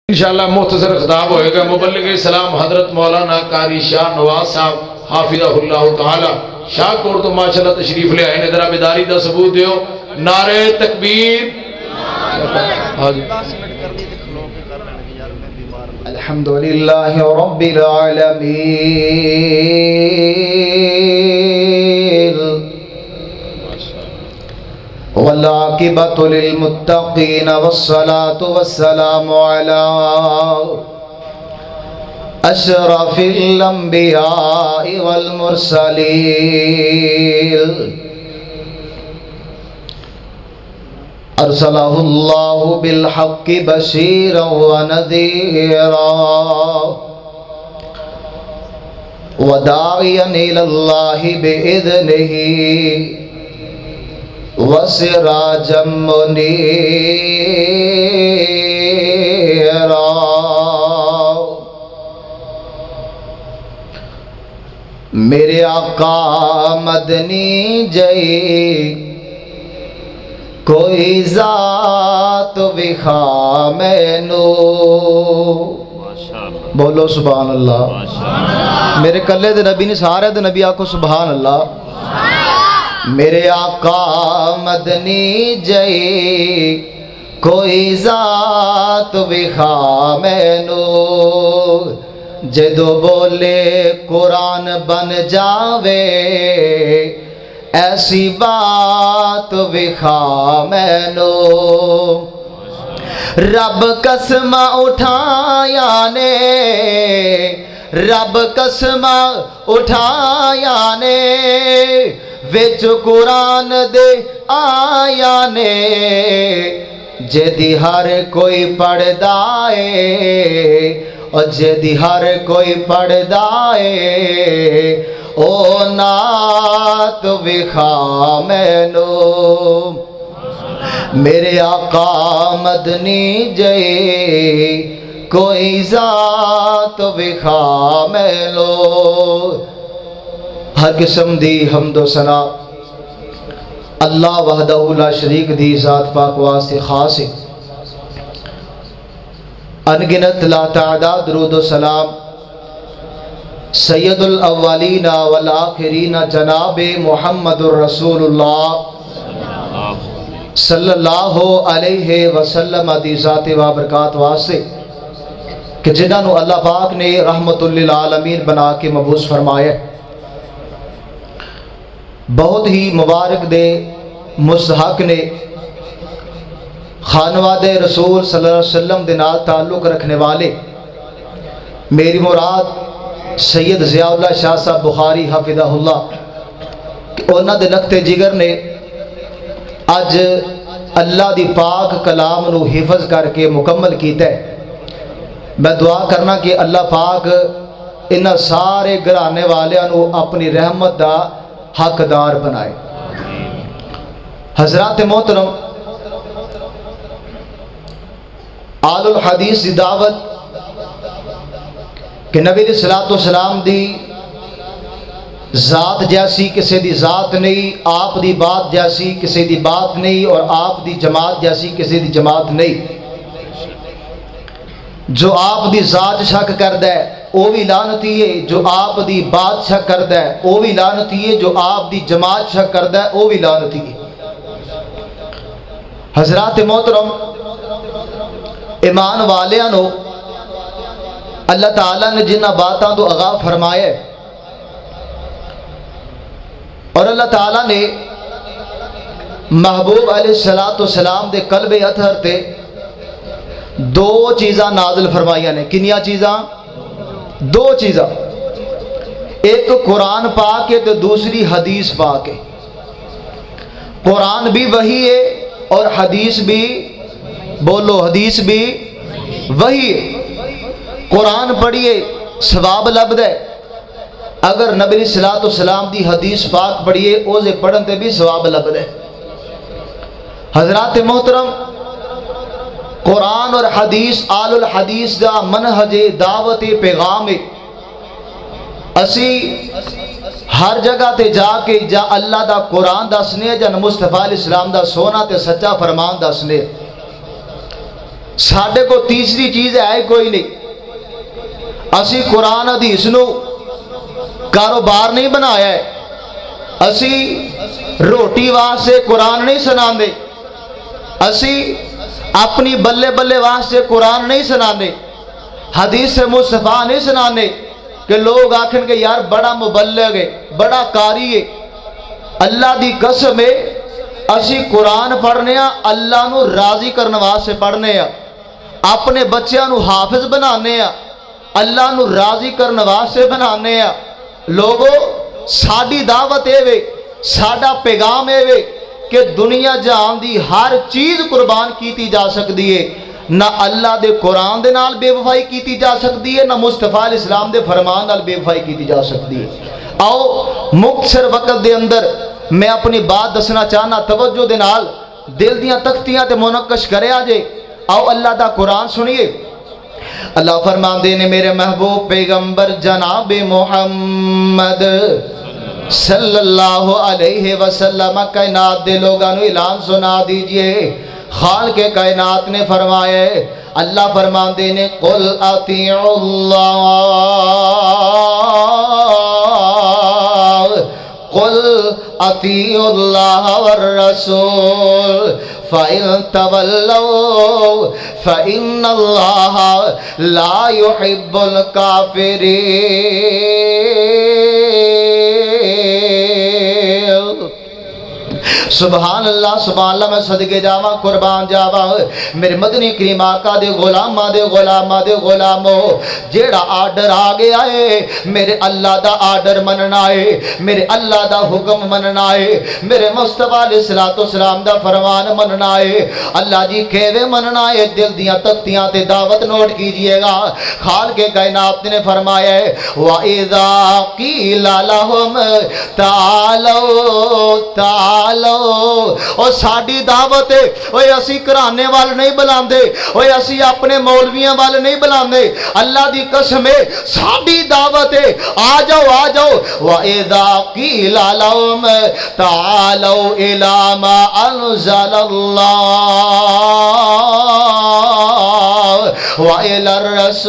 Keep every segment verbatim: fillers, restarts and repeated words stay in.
انشاءاللہ مختصر خطاب ہوئے گا۔ مبلغ اسلام حضرت مولانا قاری شاہ نواز صاحب حافظہ اللہ تعالی شاہ کور تو ماشاءاللہ تشریف لے آئے، ندرہ بیداری دا ثبوت دیو، نعرہ تکبیر۔ الحمدللہ رب العالمین والعاقبۃ للمتقین والصلاة والسلام علی اشرف الانبیاء والمرسلین ارسلہ اللہ بالحق بشیرا ونذیرا وداعیا الی اللہ بإذنہ وسراجا منیرا۔ میرے آقا مدنی جئی کوئی ذات وکھا مینو، بولو سبحان اللہ۔ میرے کلے دے نبی نے سارے دے نبی آکھو سبحان اللہ۔ میرے آقا مدنی جئی کوئی ذات وکھا مینو، جدو بولے قرآن بن جاوے ایسی بات وکھا مینو۔ رب قسم اٹھایا نے، رب قسم اٹھایا نے، وچ قرآن دے آیا نے، جدی ہر کوئی پڑھدا اے، اور جدی ہر کوئی پڑھدا اے، او نات وکھا مینو۔ میرے آقا مدنی جئی کوئی ذات وکھا مینو۔ ہر قسم دی حمد و ثنا اللہ وحدہ لا شریک دی ذات پاک واسطے خاص ہے۔ انگنت لا تعداد درود و سلام سید الاولین والآخرین جناب محمد الرسول اللہ صلی اللہ علیہ وسلم دی ذات و برکات واسطے کہ جنہاں نو اللہ پاک نے رحمت للعالمین بنا کے مبعوث فرمایا۔ بہت ہی مبارک دے مستحق نے خانواد رسول صلی اللہ علیہ وسلم دے نال تعلق رکھنے والے میری مراد سید ضیاء اللہ شاہ صاحب بخاری حافظہ اللہ، انہاں دے نقطے جگر نے اج اللہ دی پاک کلام نو حفظ کر کے مکمل کیتا ہے۔ میں دعا کرنا کہ اللہ پاک انہاں سارے گھرانے والیاں نو اپنی رحمت دا حقدار بنائے۔ حضرات محترم، آل الحدیث دی دعوت کہ نبی علیہ السلام دی ذات جیسی کسی دی ذات نہیں، آپ دی بات جیسی کسی دی بات نہیں، اور آپ دی جماعت جیسی کسی دی جماعت نہیں۔ جو آپ دی ذات شک کردہ ہے وہ بھی لعنتی ہے، جو آپ دی بات شک کردہ ہے وہ بھی لعنتی ہے، جو آپ دی جماعت شک کردہ ہے وہ بھی لعنتی ہے۔ حضرات محترم، ایمان والیاں نو اللہ تعالیٰ نے جنہ باتاں تو آغاز فرمایا ہے، اور اللہ تعالیٰ نے محبوب علیہ السلام دے قلب اطہر تے دو چیزاں نازل فرمائیاں نے۔ کنیا چیزاں؟ دو چیزاں، ایک قرآن پاک ہے تو دوسری حدیث پاک ہے۔ قرآن بھی وہی ہے اور حدیث بھی، بولو حدیث بھی وہی ہے۔ قرآن پڑھیے ثواب لبد ہے، اگر نبی صلی اللہ علیہ وسلم دی حدیث پاک پڑھیے اوزے پڑھن تے بھی ثواب لبد ہے۔ حضرات محترم، قرآن اور حدیث آل الحدیث دا منہج دعوت پیغام ہے۔ اسی ہر جگہ تے جا کے جا اللہ دا قرآن دسنے جا مصطفیٰ علیہ السلام دا سونا تے سچا فرمان دسنے۔ साढ़े को तीसरी चीज़ है कोई नहीं। असी कुरान हदीस नू कारोबार नहीं बनाया है। असी रोटी वास्ते कुरान नहीं सुनाते, असी अपनी बल्ले बल्ले वास्ते कुरान नहीं सुनाते, हदीस मुस्तफा नहीं सुनाते कि लोग आखन के यार बड़ा मुबल्लिग है, बड़ा कारी है। अल्लाह दी कसम है, असी कुरान पढ़ने आ अल्लाह नू राजी करने वास्ते पढ़ने आ, अपने बच्चों नू हाफिज बनाने आ, अल्लाह नू राजी करने वास्ते बनाने आ। लोगो साडी दावत ए वे, साडा पैगाम ए वे कि दुनिया जहान दी हर चीज़ कुर्बान की जा सकती है, ना अल्लाह दे कुरान दे नाल बेवफाई की जा सकती है, ना मुस्तफा इस्लाम दे फरमान नाल बेवफाई की जा सकती है। आओ मुख्तसर वक्त दे अंदर मैं अपनी बात दसना चाहना, तवज्जो दे नाल दिल दियां तख्तियां ते मुनक्कश करे जे। आओ अल्लाह दा कुरान सुनिए। अल्लाह फरमाते ने मेरे महबूब पैगंबर जनाब मोहम्मद सल्लल्लाहु अलैहि वसल्लम कायनात दे लोगों को ऐलान सुना दीजिए। खाल के कायनात ने फरमाया, अल्लाह फरमाते ने कुल अतीउल्लाह कुल अतीउल्लाह वर रसूल फ़इन तवल्लौ फ़इन्नल्लाह ला युहिब्बुल काफ़िरीन। सुभान अल्लाह सुभान अल्लाह। मैं सदके जावा कुर्बान जावा मेरे मदनी करीम आका दे गुलामा दे गुलामा दे गुलामो, जेड़ा आर्डर आ गया है मेरे अल्लाह दा आर्डर मनना है, मेरे अल्लाह दा हुक्म मनना है, मेरे मुस्तफा अलैहिस्सलातु वस्सलाम दा फरमान मनना है। अल्लाह जी केवे मनना है, दिल दियां तख्तियां ते दावत नोट कीजिएगा। खाल के कायनात ने फरमाया है वा इज़ा क़ीला लहुम तालो तालो, और साड़ी दावत है ओए असी घराने वाल नहीं बुलाते, ओए असी अपने मौलवियां वाल नहीं बुलाते। अल्लाह दी कसम है साड़ी दावत है, आ जाओ आ जाओ। वा इज़ा क़ीला लहुम तालो इला मा अनज़लल्लाह वा इलर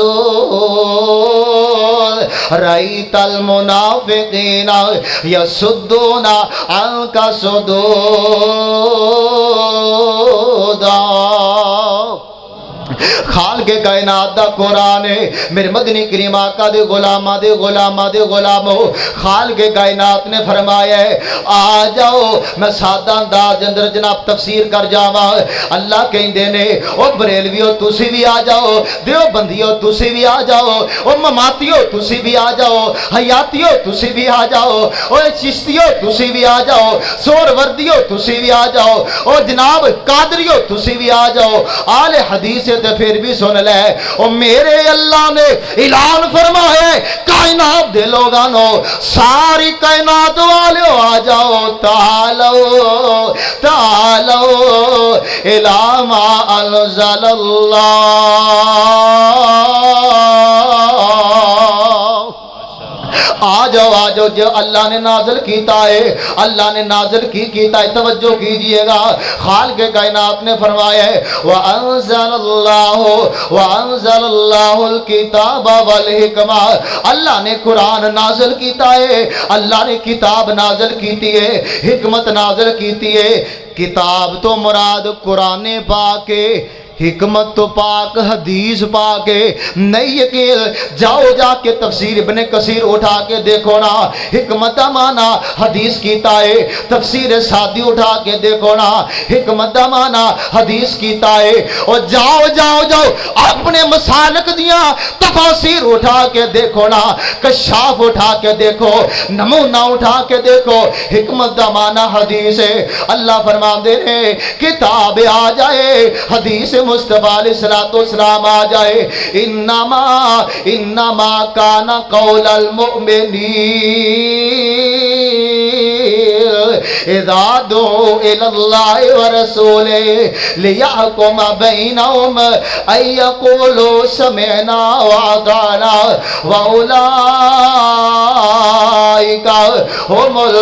रसूल रईतल मुनाफ़िक़ीना यसुद्दूना अन्का सुदूदा। खाल के कायनात दा कुरान है मेरे मदनी करीम आका दे गुलामा दे गुलामा दे गुलामो। खाल के कायनात ने फरमाया है आ जाओ, मैं सादा अंदाज अंदर जनाब तफसीर कर जावा। अल्लाह कहंदे ने ओ बरेलवियो तुसी भी आ जाओ, देवबंदियो तुसी भी आ जाओ, ओ ममातियो तुसी भी आ जाओ, हयातियो तुसी भी आ जाओ, ओ चिश्तियो तुसी भी आ जाओ, सोरवर्दियो तुसी भी आ जाओ, ओ जनाब कादरियो तुसी भी आ जाओ। आले हदीस ते फिर भी सुन ले, ओ मेरे अल्लाह ने ऐलान फरमाया कायनात दे लोगानो, सारी कायनात वाले आ जाओ, तालो तालो इला मा अनज़लल्लाह। आ जाओ आ जाओ जो अल्लाह ने नाज़िल कीता है, अल्लाह ने नाज़िल की कीता है। तवज्जो कीजिएगा। खाल के कायनात ने फरमाया है व अंज़लल्लाहु व अंज़लल्लाहुल किताब वल हिकमा, अल्लाह ने कुरान नाज़िल कीता है, अल्लाह ने किताब नाज़िल कीती है, हिकमत नाज़िल कीती है। किताब तो मुराद कुरान पाक है, हिकमत तो पाक हदीस पाक है। नहीं यकीन जाओ जाके तफसीर इब्ने कसीर उठा के देखो ना, हिकमत माना हदीस कीता है। तफसीर सादी उठा के देखो ना, हिकमत माना हदीस कीता है। और जाओ जाओ जाओ अपने मसालक दिया तफसीर उठा के देखो ना, कशाफ उठा के देखो, नमूना उठा के देखो, हिकमत माना हदीस है। अल्लाह फरमाते हैं किताब आ जाए, हदीस मुस्तफा अलैहिस्सलातु वस्सलाम आ जाए। इन्नमा इन्नमा काना कौलल मुमिनीन इज़ा दुऊ इलल्लाहि व रसूलिही लियहकुम बैनहुम अयक़ूलू समिअना व अताअना व उलाइका हुमुल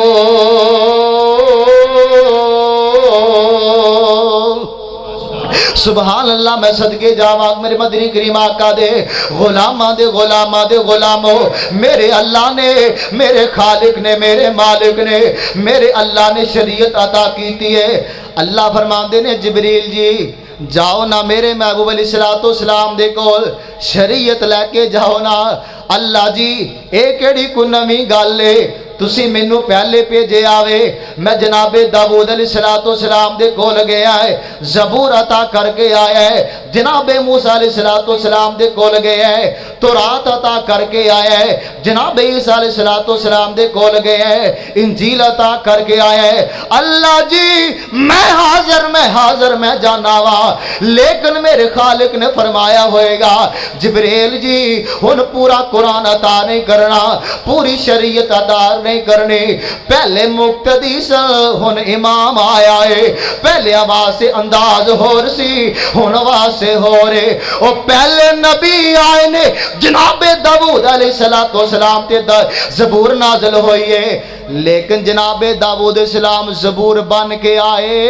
मुफ़्लिहून। सुभान अल्लाह। मैं सदके जावा मेरे मदनी करीम आका दे गुलामा दे गुलामा दे गुलामो, मेरे अल्लाह ने, मेरे खालिक ने, मेरे मालिक ने, मेरे अल्लाह ने शरीयत अता की है। अल्लाह फरमाते ने जिबरील जी जाओ ना मेरे महबूब अलैहिस्सलातो सलाम दे कोल शरीयत लैके जाओ ना। अल्लाह जी ये केड़ी कोई नवी गल है, तुसी मैनू पहले भेजे आवे। मैं जनाबे दाऊद अलैहिस्सलातो सलाम दे कोल गया है, ज़बूर अता करके आया है। जनाबे मूसा अलैहिस्सलातो सलाम दे कोल गया है, तौरात अता करके आया है। जनाबे ईसा अलैहिस्सलातो सलाम दे कोल गया है, इंजील अता करके आया है। अल्लाह जी मैं हाजिर मैं हाजिर मैं जाना वा, लेकिन मेरे खालिक ने फरमाया होएगा जिब्रील जी हुन पूरा कुरान अता नहीं करना, पूरी शरीयत अता नहीं करनी। पहले मुक्तदी हुन इमाम आया है, पहले आवाज से अंदाज होर सी हुन आवाज से हो रे। और पहले नबी आए ने जनाबे दाऊद अलैहिस्सलातो सलाम ते ज़बूर नाज़िल हुई है, लेकिन जनाबे दाऊद सलाम ज़बूर बन के आए,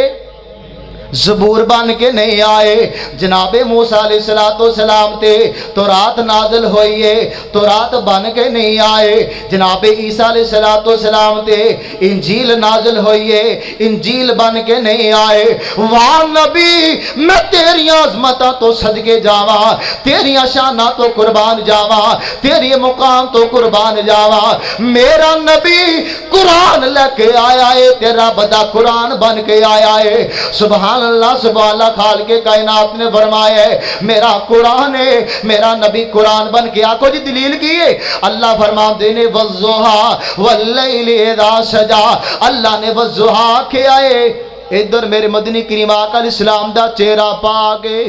ज़बूर बन के नहीं आए। जनाबे मूसा अलैहिस्सलातो सलाम ते तौरात नाज़िल हुई है, तौरात बन के नहीं आए। जनाबे ईसा अलैहिस्सलातो सलाम ते इंजील नाज़िल हुई है, इंजील बन के नहीं आए। वाह नबी मैं तेरियां अज़मतां तो सदके जावा, तेरियां शानां तो कुर्बान जावा, तेरे मुकाम तो कुर्बान जावा। मेरा नबी कुरान लेके आया है, तेरा बदा कुरान बन के आया है। सुभान अल्लाह सुभान अल्लाह। खाल के कायनात ने फरमाया है मेरा कुरान है, मेरा नबी कुरान बन के। आको जी दलील की है, अल्लाह फरमाते ने वज़्ज़ुहा वल्लैलि इज़ा सजा, अल्लाह ने वज़्ज़ुहा के आए। इधर मेरे मदनी करीम आका इस्लाम दा चेहरा पा के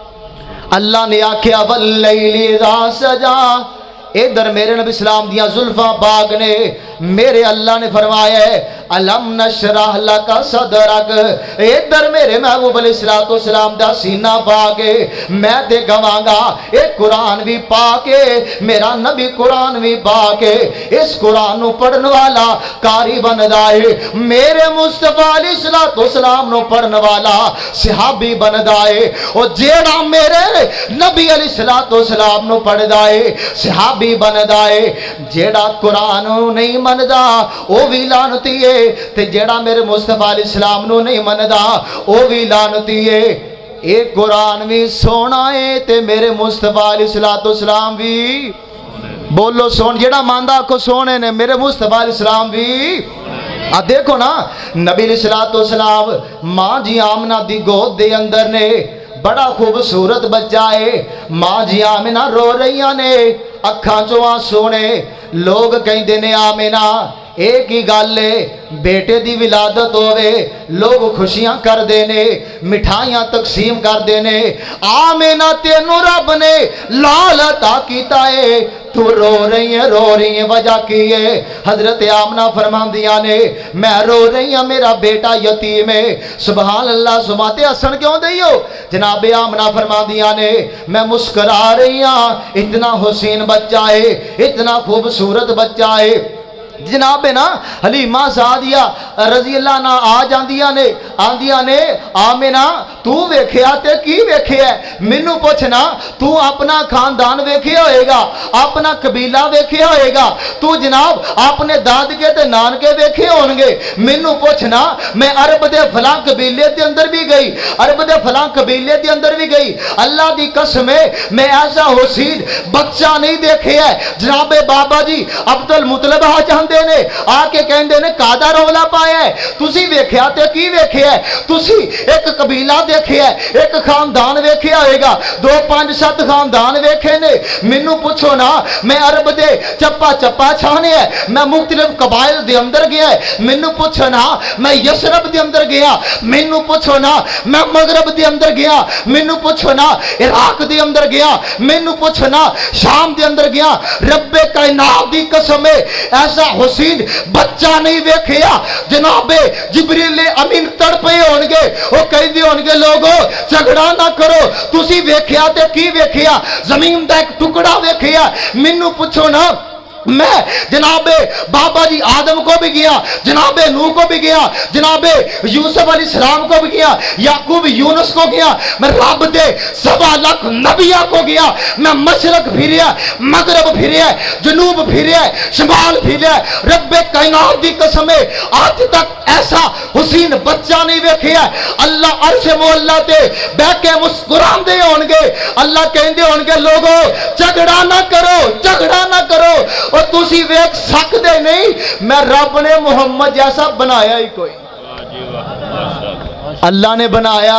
अल्लाह ने आख्या वल्लैलि इज़ा सजा। इधर मेरे नबी सलाम दिया जुल्फा पाक ने, मेरे अल्लाह ने फरमाया है अलम नशरह लका सदरक। इधर मेरे महबूब अलैहिस्सलातो सलाम दा सीना पाके मैं ते गवांगा ये कुरान भी पाके, मेरा नबी कुरान भी पाके इस कुरान नु पढ़ने वाला कारी बनदा है। मेरे मुस्तफा अलैहिस्सलातो सलाम नु पढ़ने वाला सहाबी बनदा है। और जेड़ा मेरे नबी अलैहिस्सलातो सलाम नु पढ़दा है सहाबी बनदा है। जेड़ा कुरान नहीं मनदा ओ भी लानती है, ते जेड़ा मेरे मुस्तफा अलैहिस्सलाम नु नहीं मनदा ओ भी लानती है। ये कुरान भी सोना है ते मेरे मुस्तफा अलैहिस्सलातो सलाम भी बोलो सोन। जेड़ा मानदा आखो सोने ने, मेरे मुस्तफा अलैहिस्सलाम भी। आ देखो ना नबी अलैहिस्सलातो सलाम मां जी आमना दी गोद दे अंदर ने, बड़ा खूबसूरत बच्चा है। मां जी आमिना रो रही ने, अखां चों आंसू ने। लोग कहते ने आमिना एक ही गल है बेटे दी विलादत होवे, लोग खुशियां करते ने, मिठाइयां तकसीम करते ने। आमिना तेनू रब ने लाल अता कीता है, तू रो रही है रो रही है वजह की है? हजरत आमना फरमांदियां ने मैं रो रही हूं मेरा बेटा यतीम है। सुभान अल्लाह। सुमाते हसन क्यों दई हो? जनाबे आमना फरमांदियां ने मैं मुस्कुरा रही हूं, इतना हुसैन बच्चा है, इतना खूबसूरत बच्चा है। जनाबे ना हलीमा सादिया रजी अल्लाह ना आ जांदियां ने, आंदियां ने आमिना तू वेखिया ते की वेखिया? मैनू पुछना, तू अपना खानदान वेखिया होएगा, अपना कबीला वेखिया होएगा, तू जनाब अपने दादके ते नानके वेखे होणगे। मैनू पुछना, मैं अरब दे फलां कबीले दे अंदर भी गई, अरब दे फलां कबीले दे अंदर भी गई, अल्लाह दी कसम है मैं ऐसा हुसैन बच्चा नहीं देखिया। जनाबे बाबा जी अब्दुल मुतलब आ जांदे ने, आके कहंदे ने कादा रौला पाया है, तुसी वेखिया ते की वेखिया? तुसी एक कबीला देखिया, एक खानदान वेखिया होएगा, दो पांच सत्त खानदान वेखे ने। मैनू पुछो ना, मैं अरब दे चप्पा चप्पा छाने है, मैं मुख्तलिफ कबाइल दे अंदर गया है। मैनू पुछो ना, मैं यसरब दे अंदर गया। मैनू पुछो ना, मैं मगरब दे अंदर गया। मैनू पुछो ना, इराक दे अंदर गया। मैनू पुछो ना, शाम दे अंदर गया। रब्बे कायनात दी कसम है ऐसा हुसैन बच्चा नहीं वेखिया। जनाबे जिब्रील अमीन तड़पे होणगे, वो कहदे होणगे लोगो झगड़ा ना करो, तुसी वेखिया ते की वेखिया? जमीन दा एक टुकड़ा वेखिया? मैनू पुछो ना, میں جناب بابا جی آدم کو بھی گیا, جناب نوح کو بھی گیا, جناب یوسف علیہ السلام کو بھی گیا, یعقوب یونس کو گیا, میں رب دے سوا لاکھ نبیہ کو گیا, میں مشرق پھریا, مغرب پھریا, جنوب پھریا, شمال پھریا. رب کائنات دی قسم ہے آج تک ایسا حسین بچہ نہیں ویکھیا. اللہ عرش مولا تے بیٹھ کے مسکران دے ہون گے, اللہ کہندے ہون گے لوگو جھگڑا نہ کرو, جھگڑا نہ کرو, اور تسی ویکھ سکدے نہیں میں رب نے محمد جیسا بنایا ہی کوئی. اللہ نے بنایا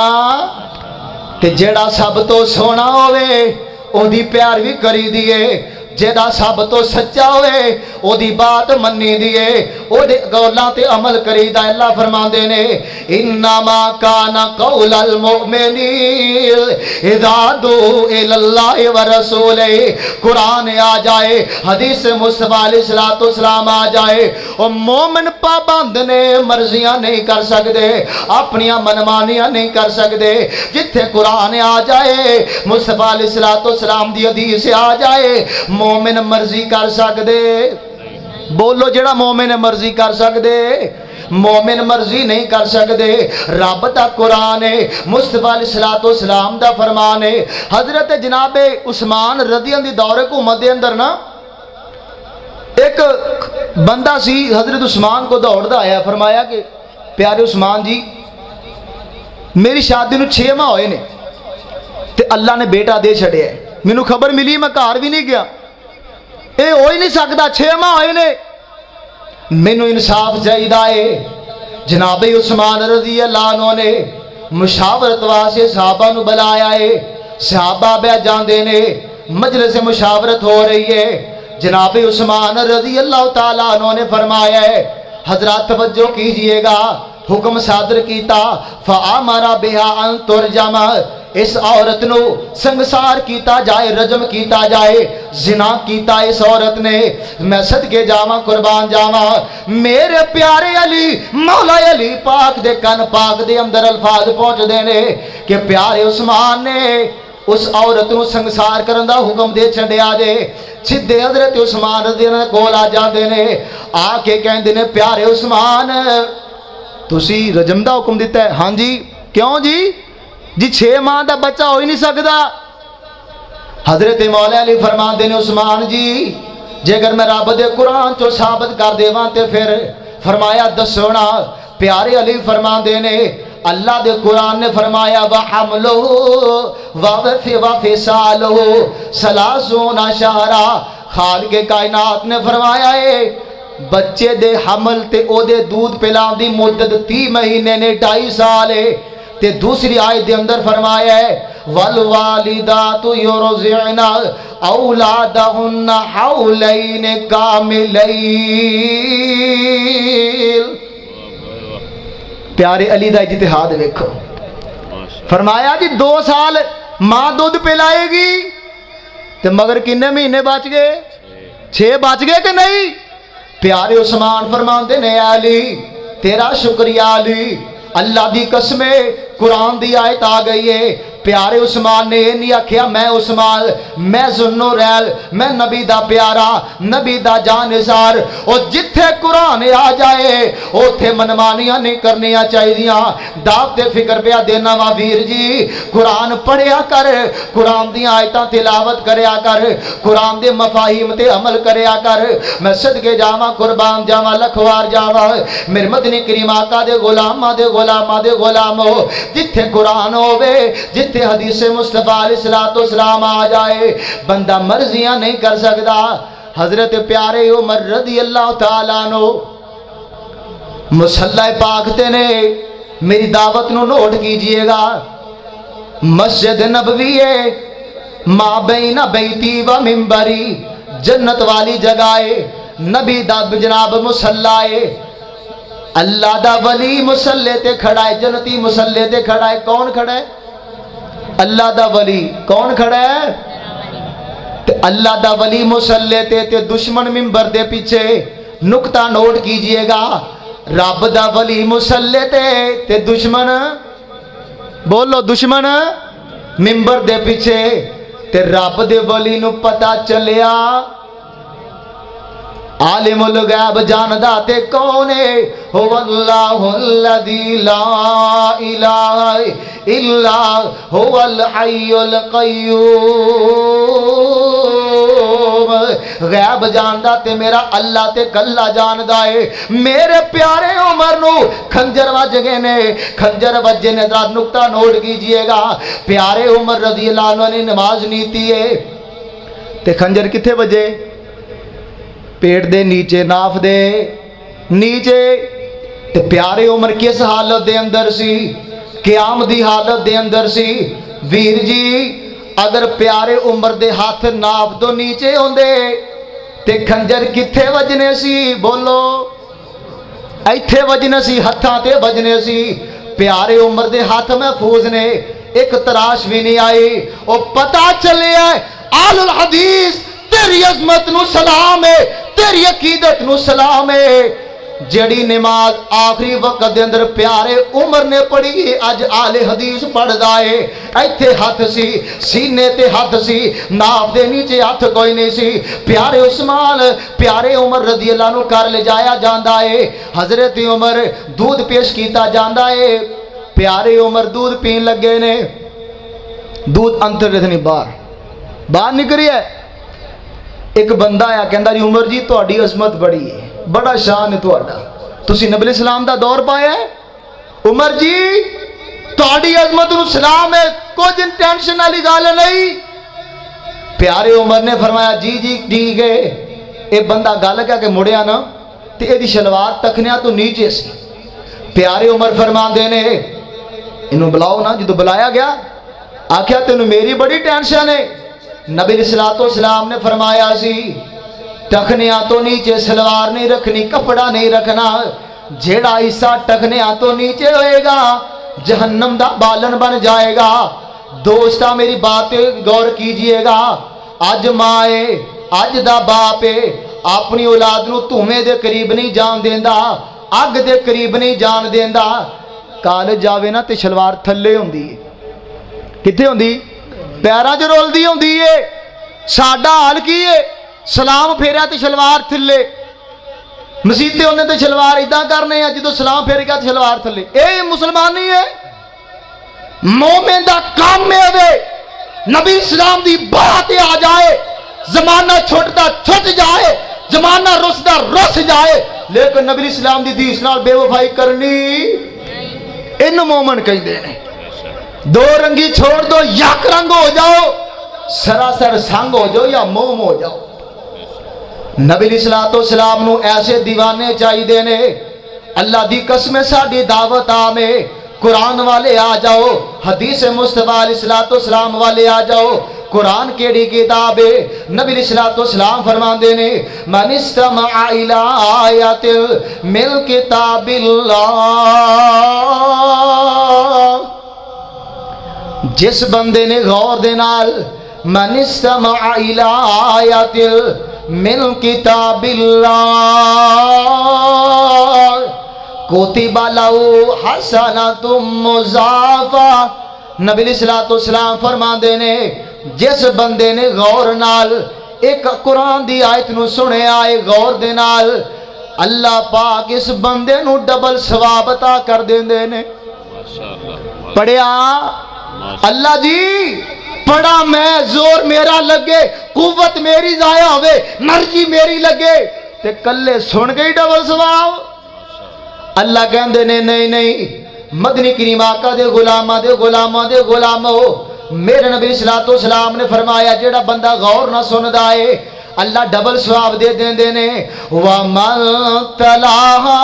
تے جیڑا سب تو سونا ہوئے او دی پیار بھی کری دیئے, جیڑا سب تو سچا ہوئے او دی بات منی دیئے, او دے گولاں تے عمل کری دا. اللہ فرما دینے انما کان قول المؤمنین اذا دعوا الی اللہ ورسولہ. قرآن آ جائے, حدیث مصطفیٰ علیہ السلام آ جائے, اور مومن پابند نے مرضیاں نہیں کر سکتے, اپنیاں منمانیاں نہیں کر سکتے. جتھے قرآن آ جائے, مصطفیٰ علیہ السلام دی حدیث آ جائے, مومن مرضی کر سکتے. بولو جڑا مومن مرضی کر سکتے, مومن مرضی نہیں کر سکتے. رب دا قرآن ہے, مصطفیٰ علیہ السلام دا فرمان ہے. حضرت جناب عثمان رضی اللہ دور حکومت دے اندر نا ایک بندہ سی, حضرت عثمان کو دوڑ دا آیا, فرمایا کہ پیارے عثمان جی میری شادی نو چھ ماہ ہوئے نے تے اللہ نے بیٹا دے چھڑے ہے, مینوں خبر ملی میں گھر بھی نہیں گیا, اے ہو ہی نہیں سکتا, چھ ماہ ہوئے نے, مینوں انصاف چاہیے. جناب عثمان رضی اللہ عنہ نے مشاورت واسطے صحابہ نو بلایا ہے, صحابہ بے جاندے نے, مجلس مشاورت ہو رہی ہے. جناب عثمان رضی اللہ تعالیٰ عنہ نے فرمایا ہے حضرات توجہ کیجئے گا, حکم صادر کیتا فآمرا بہا ان ترجم, اس عورت نو سنگسار کیتا جائے, رجم کیتا جائے, زنا کیتا اس عورت نے. میں صدقے جاواں قربان جاواں, میرے پیارے علی مولا علی پاک دے کن پاک دے اندر الفاظ پہنچ دینے کہ پیارے عثمان نے اس عورت نو سنگسار کرن دا حکم دے چھڈیا جے. چھدے حضرت عثمان رضی اللہ کول آ جاندے نے, آ کے کہندے نے پیارے عثمان تسی رجم دا حکم دیتا ہے؟ ہاں جی. کیوں جی؟ جی چھ ماہ دا بچہ ہو ہی نہیں سکتا. حضرت مولا علی فرمان دینے عثمان جی جے اگر میں رب دے قرآن چو ثابت کر دے وہاں تے پھر فرمایا دسونا. پیارے علی فرمان دینے اللہ دے قرآن نے فرمایا وَحَمْلُهُ وَفِصَالُهُ ثَلَاثُونَ شَهْرًا. خالق کائنات نے فرمایا ہے بچے دے حمل تے او دے دودھ پلان دی مدت تی مہینے نے ڈھائی سال ہے. تے دوسری آیت دے اندر فرمایا ہے وَالْوَالِدَاتُ يُرْضِعْنَ أَوْلَادَهُنَّ حَوْلَيْنِ كَامِلَيْنِ. پیارے علی دا اجتہاد دیکھو, فرمایا جی دو سال ماں دودھ پلائے گی تے مگر کنے مہینے بچ گئے؟ چھ بچ گئے کہ نہیں؟ پیارے عثمان فرمان دے نے علی تیرا شکریہ علی, اللہ دی قسم قرآن دی آیت آ گئی ہے. پیارے عثمان نے یہ نہیں آکھیا میں عثمان میں ذو ریل میں نبی دا پیارا نبی دا جانثار, اور جتھے قرآن آ جائے اوتھے منمانیاں نہیں کرنیاں چاہیے. دعوت فکر پیا دینا وا ویر جی, قرآن پڑھیا کر, قرآن دی آیتاں تلاوت کریا کر, قرآن دے مفاہیم تے عمل کریا کر. میں صدقے جاواں قربان جاواں لکھوار جاواں میرے مدنی کریم آقا دے غلاماں دے غلاماں دے غلامو, جتھے قرآن ہوے جتھے حدیث مصطفیٰ علیہ السلام آ جائے بندہ مرضیاں نہیں کر سکتا. حضرت پیارے عمر رضی اللہ تعالیٰ عنہ مصلی پاک تے نے میری دعوت نو نوٹ کیجئے گا, مسجد نبوی ہے ما بین بیتی و منبری, جنت والی جگہ ہے, نبی دا جناب مصلی ہے, اللہ دا ولی مصلی تے کھڑا ہے, جنتی مصلی تے کھڑا ہے. کون کھڑا ہے؟ اللہ دا ولی. کون کھڑا ہے؟ تے اللہ دا ولی مصلی تے تے دشمن منبر دے پیچھے. نکتہ نوٹ کیجئے گا, رب دا ولی مصلی تے تے دشمن, بولو دشمن منبر دے پیچھے. تے رب دے ولی نو پتا چلیا आलिमुल गैब जानदा ते कौन है? हो अल्लाहुल्लज़ी ला इलाहा इल्ला हुवल हय्युल क़य्यूम। गैब जानदा ते मेरा अल्लाह ते कल्ला जानदा है। मेरे प्यारे उमर नू खंजर वज गए ने, खंजर वजे ने। जरा नुक्ता नोट कीजिएगा, प्यारे उमर रज़ी अल्लाह अन्हु ने नमाज नीती है ते खंजर किथे वजे? पेट दे नीचे, नाफ दे नीचे। ते प्यारे उमर किस हालत दे अंदर सी? क़याम दी हालत दे अंदर सी। वीर जी अगर प्यारे उमर दे हाथ नाफ तो नीचे होंदे ते खंजर किथे वजने सी? बोलो, इत्थे वजने सी, हत्थां ते वजने सी। प्यारे उमर दे हाथ महफूज ने, एक तराश भी नहीं आई। और पता चले आलुल हदीस तेरी अजमत नू सलाम है, तेरी अकीदत नू सलाम है। जड़ी नमाज आखिरी वक्त दे अंदर प्यारे उमर ने पढ़ी, अज आले हदीस पढ़दा है। इत्थे हथ सी, सीने ते हथ सी, नाफ दे नीचे हथ कोई नहीं सी। प्यारे उस्मान, प्यारे उमर रज़ी अल्लाह नु कर ले जाया जांदा है। हजरत उमर दूध पेश कीता जांदा है। प्यारे उमर दूध पीन लगे ने, दूध अंतर नहीं बाहर बाहर निकली है। एक बंदा आया, कहता जी उमर जी तुहाडी अजमत बड़ी है, बड़ा शान है तुहाडा, तुसी नबी इस्लाम दा दौर पाया है। उमर जी तुहाडी अजमत नू सलाम है, कुछ टेंशन वाली गल नहीं। प्यारे उमर ने फरमाया जी जी ठीक है। ये बंदा गल कह के मुड़िया ना ते इहदी शलवार तखनिया तो नीचे सी। प्यारे उमर फरमांदे ने इनू बुलाओ ना। जो बुलाया गया आख्या तेनू मेरी बड़ी टेंशन है। नबी सलातो सलाम ने फरमाया सी टखनिया तो नीचे सलवार नहीं रखनी, कपड़ा नहीं रखना। जेड़ा हिस्सा टखनिया तो नीचे होएगा जहन्नम दा बालन बन जाएगा। दोस्ता मेरी बात गौर कीजिएगा। अज मां है, अज दा बाप है, अपनी औलाद नू धुएं दे करीब नहीं जान देंदा, अग दे करीब नहीं जान देंदा। कॉलेज जावे ना ते शलवार थल्ले हुंदी है, किथे हुंदी? पैरां च रोलदी हुंदी है। साडा हाल की है? सलाम फेरिया तो शलवार थल्ले। मसीते होने तो शलवार इदा करने, जो सलाम फेरेगा तो शलवार थल्ले। ये मुसलमान नहीं है। मोमिन दा काम है नबी इस्लाम दी बात आ जाए, जमाना छुटता छुट जाए, जमाना रुसदा रुस जाए, लेकिन नबी इस्लाम दी दीस नाल बेवफाई करनी इन मोमिन कहते हैं। दो रंगी छोड़ दो, यक रंग हो जाओ, सरासर संग हो जाओ या मोम हो जाओ। नबी सलातो सलाम नू ऐसे दीवाने चाहिए ने। अल्लाह दी कसम साडी दावत आमे, कुरान वाले आ जाओ, हदीस मुस्तफा अलैहिस्सलातो सलाम वाले आ जाओ। कुरान केड़ी किताब है? नबी सलातो सलाम फरमांदे ने मन इस्तमा इला आयातिल मिन किताबिल्लाह। जिस बंदे ने गौर दे नाल मन इस्तमा इला आयातिल मिन किताबिल्लाह कुतिबा लहू हसनतुम मुज़ाफ़ा। नबी सल्लल्लाहु अलैहि वसल्लम फरमांदे ने जिस बंदे ने गौर नाल एक कुरान दी आयत नू सुनिया है, गौर दे नाल अल्लाह पाक इस बंदे नू डबल सवाब अता कर देंदे ने। पढ़िया अल्लाह जी पढ़ा मैं, जोर मेरा लगे, कुव्वत मेरी जाया होवे, मर्जी मेरी लगे ते कल्ले सुन के ही डबल सवाब। अल्लाह कहंदे ने नहीं नहीं, मदनी करीम आका दे गुलामा दे गुलामा दे गुलाम हो। मेरे नबी सल्लल्लाहु अलैहि वसल्लम ने फरमाया जेड़ा बंदा गौर ना सुनदा है अल्लाह डबल सवाब दे देंदे ने। वा मन तलाहा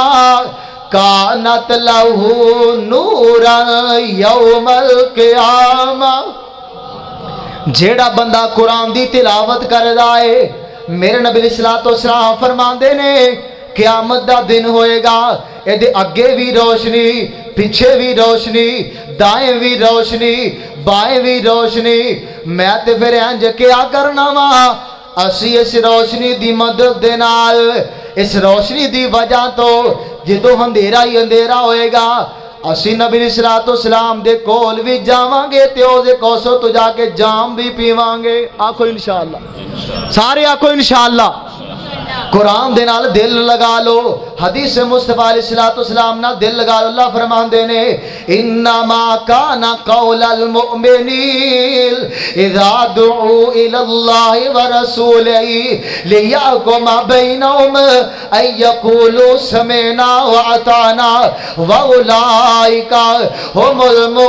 कानत लहू नूरन यौमल क़ियामा। जेड़ा बंदा कुरान दी तिलावत करदा है, मेरे नबी सल्लल्लाहु अलैहि वसल्लम फरमांदे ने क़यामत दा दिन होएगा, एदे अगे भी रोशनी, पिछे भी रोशनी, दाएं भी रोशनी, बाएं भी रोशनी। मैं ते फिर इंज क्या करना वा, असी इस रोशनी दी मदद दे नाल, इस रोशनी दी वजह तो जो अंधेरा ही अंधेरा होएगा, असी नबी सल्लल्लाहु अलैहि वसल्लम दे कोल भी जावांगे ते ओदे कोसों तो जाके जाम भी पीवांगे। आखो इंशाअल्लाह, सारे आखो इंशाअल्लाह। قرآن دے نال دل لگا لو، حدیث مصطفیٰ علیہ السلام نال دل لگا لو۔ اللہ فرماندے نے انما کان قول المؤمنین اذا دعوا الی اللہ ورسولہ لیحکم بینہم ان یقولوا سمعنا واطعنا واولئک هم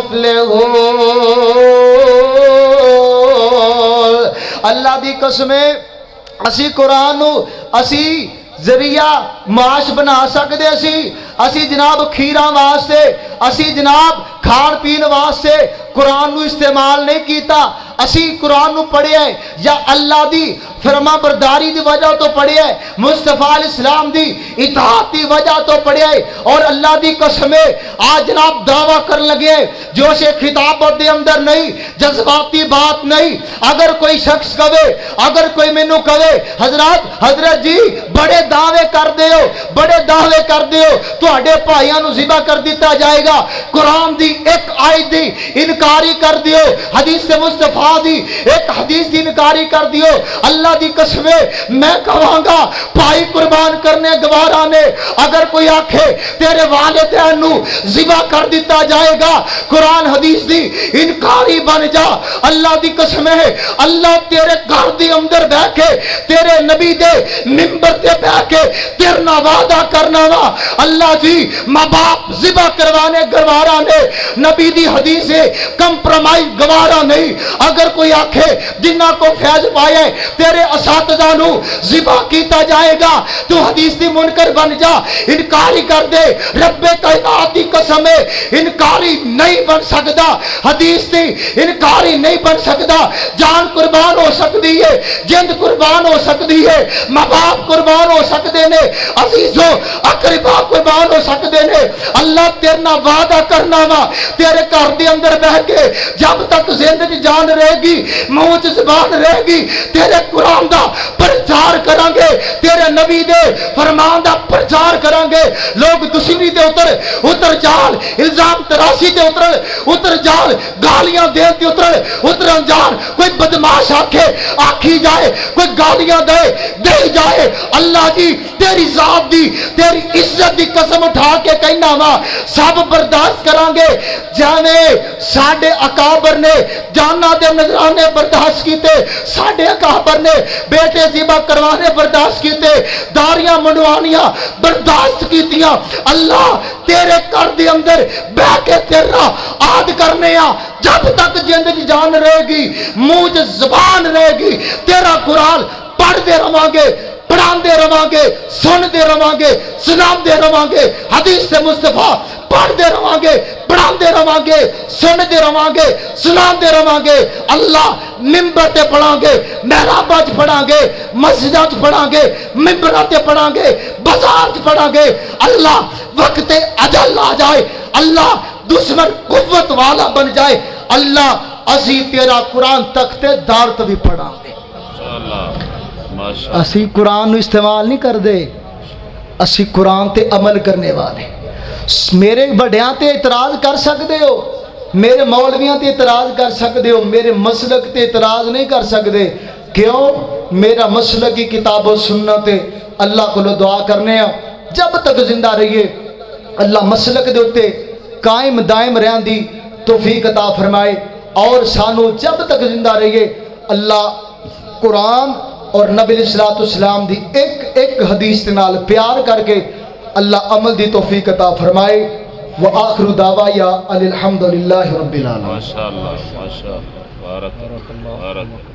المفلحون۔ اللہ دی قسم ہے اسی قرآن نو اسی ذریعہ معاش بنا سکتے، اسی اسی جناب کھیران واسطے، اسی جناب کھان پین واسطے قرآن نو استعمال نہیں کیتا، اسی قرآن نو پڑھے ہیں یا اللہ دی فرما برداری دی وجہ تو پڑھے ہیں، مصطفیٰ علیہ السلام دی اطاعت دی وجہ تو پڑھے ہیں، اور اللہ دی قسمیں آج جناب دعویٰ کر لگے ہیں جوش خطابت دے اندر نہیں، جذباتی بات نہیں۔ اگر کوئی شخص کہے، اگر کوئی مینو کہے حضرات حضرت جی بڑے دعوے کر دیو، بڑے دعوے کر دیو تو اڈے بھائیاں نو ذبح کر دیتا جائے گا، قرآن دی ایک آیت دی انکاری کر دیو، حدیث مصطفیٰ دی ایک حدیث دی انکاری کر دیو، اللہ دی قسمیں میں کہاں گا بھائی قربان کرنے گوارا نے اگر کوئی آنکھے تیرے والدین نو ذبح کر دیتا جائے گا، قرآن حدیث دی انکاری بن جا، اللہ دی قسمیں اللہ تیرے گھر دی اندر بیٹھے تیرے نبی دے منبر تے بیٹھے تیرنا وعدہ کرنا وا، اللہ جی ماں باپ ذبح کروانے گوارا نے، نبی دی حدیث کمپرومائز گوارا نہیں۔ اگر کوئی آنکھے جنہ کو فیض پائے تیرے اساتذہ نو ذبح کیتا جائے گا تو حدیث دی منکر بن جا، انکاری کر دے، رب کائنات دی قسم ہے انکاری نہیں بن سکتا، حدیث دی انکاری نہیں بن سکتا، جان قربان ہو سکتی ہے، جند قربان ہو سکتی ہے، ماں باپ قربان ہو سکتے نے، عزیزو اقربا قربان ہو سکتے نے، اللہ تیرنا وعدہ کرنا وا تیرے گھر دے اندر بہ کے جب تک زندگی جان رہے گی منہ زبان رہے گی تیرے قرآن دا پرچار کریں گے، تیرے نبی دے فرمان دا پرچار کریں گے، لوگ دشمنی دے اتر اتر جان، الزام تراشی دے اتر اتر جان، گالیاں دین دے اتر اتر جان، کوئی بدماش آکھے آکھی جائے، کوئی گالیاں دے دے جائے، اللہ جی تیری ذات دی تیری عزت دی قسم اٹھا کے کہنا وا سب برداشت کریں گے، جانے ساڑھے اکابر نے جانا دے نظرانے برداشت کیتے، ساڑھے اکابر نے بیٹے ذبح کروانے برداشت کیتے، داریاں منڈوانیاں برداشت کیتیاں، اللہ تیرے کر دے اندر بہ کے تیرا آد کرنے آ جب تک زندگی جان رہے گی منہ زبان رہے گی تیرا قرآن پڑھ دے رہاں گے، پڑھان دے رہاں گے، سن دے رہاں گے، سلام دے رہاں گے، حدیث سے مصطفیٰ پڑھ دے رہاں گے، پڑھان دے رہاں گے، سن دے رہاں گے، سلام دے رہاں گے، اللہ ممبر تے پڑھاں گے، محرابہ چ پڑھاں گے، مسجدہ چ پڑھاں گے، ممبرہ تے پڑھاں گے، بازار چ پڑھاں گے، اللہ وقت اجل آ جائے، اللہ دشمن قوت والا بن جائے، اللہ اسی تیرا قرآن تختے دار تو بھی پڑھاں گے۔ اسی قرآن نو استعمال نہیں کر دے، اسی قرآن تے عمل کرنے والے۔ میرے بڑیاں تے اعتراض کر سکتے ہو، میرے مولویاں تے اعتراض کر سکتے ہو، میرے مسلک تے اعتراض نہیں کر سکتے، کیوں؟ میرا مسلک کی کتاب و سنت اللہ کو دعا کرنے ہیں جب تک زندہ رہیے اللہ مسلک دے ہوتے قائم دائم رہن دی توفیق عطا فرمائے، اور سانو جب تک زندہ رہیے اللہ قرآن اور نبی علیہ السلام دی ایک ایک حدیث نال پیار کر کے اللہ عمل دی توفیق عطا فرمائے۔ وآخر دعوایا الحمدللہ رب العالمین۔ ماشاءاللہ ماشاءاللہ بارک اللہ بارک